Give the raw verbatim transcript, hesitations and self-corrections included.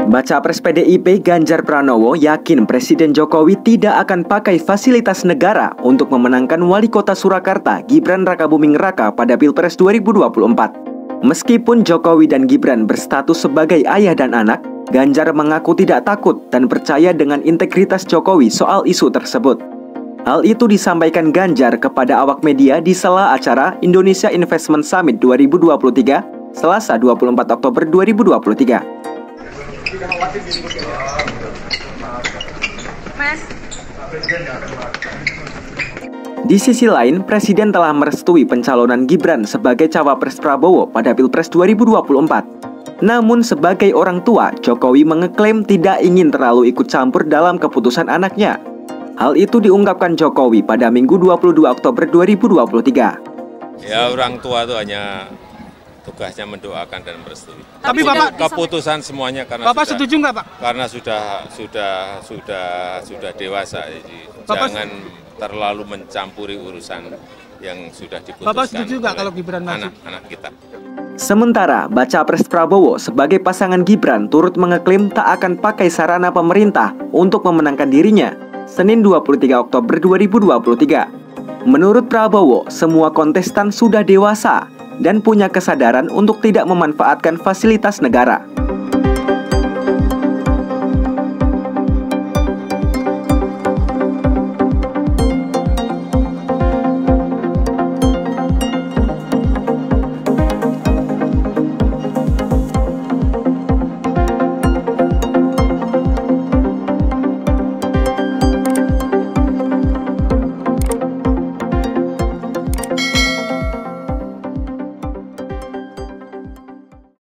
Bacapres P D I P Ganjar Pranowo yakin Presiden Jokowi tidak akan pakai fasilitas negara untuk memenangkan Wali Kota Surakarta Gibran Rakabuming Raka pada Pilpres dua ribu dua puluh empat. Meskipun Jokowi dan Gibran berstatus sebagai ayah dan anak, Ganjar mengaku tidak takut dan percaya dengan integritas Jokowi soal isu tersebut. Hal itu disampaikan Ganjar kepada awak media di sela acara Indonesia Investment Summit dua ribu dua puluh tiga, Selasa dua puluh empat Oktober dua ribu dua puluh tiga. Di sisi lain, Presiden telah merestui pencalonan Gibran sebagai cawapres Prabowo pada Pilpres dua ribu dua puluh empat. Namun sebagai orang tua, Jokowi mengeklaim tidak ingin terlalu ikut campur dalam keputusan anaknya. Hal itu diungkapkan Jokowi pada Minggu dua puluh dua Oktober dua ribu dua puluh tiga. Ya, orang tua itu hanya tugasnya mendoakan dan merestui. Tapi Bapak keputusan semuanya karena Bapak sudah, setuju nggak Pak? Karena sudah sudah sudah sudah dewasa, jadi Bapak, jangan terlalu mencampuri urusan yang sudah diputuskan. Bapak setuju nggak kalau Gibran maju? Anak-anak kita. Sementara Bacapres Prabowo sebagai pasangan Gibran turut mengeklaim tak akan pakai sarana pemerintah untuk memenangkan dirinya. Senin dua puluh tiga Oktober dua ribu dua puluh tiga. Menurut Prabowo, semua kontestan sudah dewasa dan punya kesadaran untuk tidak memanfaatkan fasilitas negara.